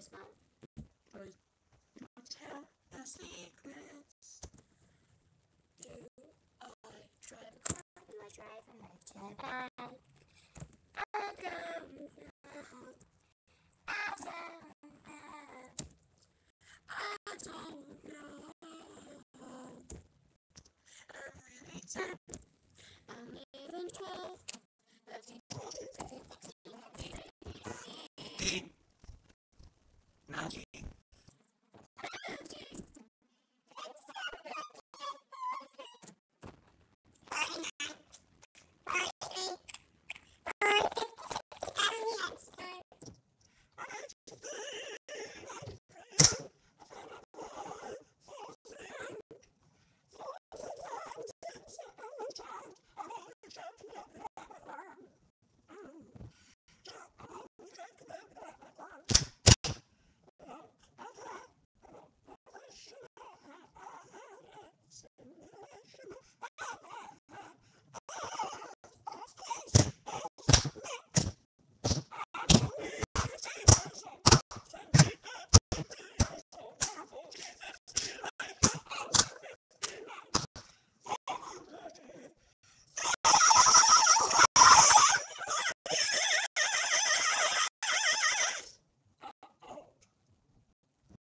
this month. Or tell the secrets. Do I drive a car? Do I drive a motorbike? I don't know. I don't know. I don't know. I really don't.